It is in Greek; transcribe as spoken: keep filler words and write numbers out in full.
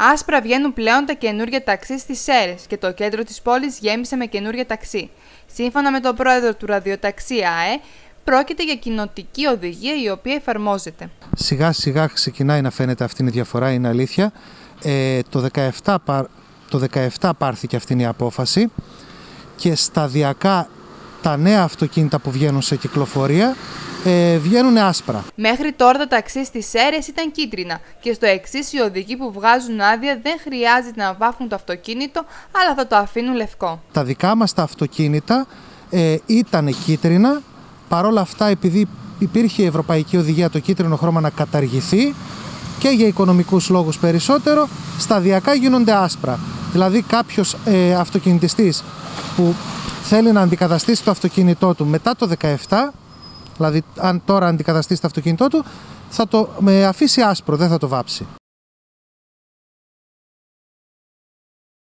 Άσπρα βγαίνουν πλέον τα καινούργια ταξί στις Σέρρες και το κέντρο της πόλης γέμισε με καινούργια ταξί. Σύμφωνα με τον πρόεδρο του ραδιοταξί ΑΕ, πρόκειται για κοινοτική οδηγία η οποία εφαρμόζεται. Σιγά σιγά ξεκινάει να φαίνεται αυτή η διαφορά, είναι αλήθεια. Ε, το, δεκαεπτά, το δεκαεπτά πάρθηκε αυτή η απόφαση και σταδιακά τα νέα αυτοκίνητα που βγαίνουν σε κυκλοφορία ε, βγαίνουν άσπρα. Μέχρι τώρα τα ταξί στις Σέρρες ήταν κίτρινα και στο εξής οι οδηγοί που βγάζουν άδεια δεν χρειάζεται να βάφουν το αυτοκίνητο, αλλά θα το αφήνουν λευκό. Τα δικά μας τα αυτοκίνητα ε, ήταν κίτρινα, παρόλα αυτά επειδή υπήρχε η ευρωπαϊκή οδηγία το κίτρινο χρώμα να καταργηθεί και για οικονομικούς λόγους περισσότερο, σταδιακά γίνονται άσπρα. Δηλαδή κάποιος ε, αυτοκινητιστής που θέλει να αντικαταστήσει το αυτοκίνητό του μετά το δεκαεπτά, δηλαδή αν τώρα αντικαταστήσει το αυτοκίνητό του, θα το με αφήσει άσπρο, δεν θα το βάψει.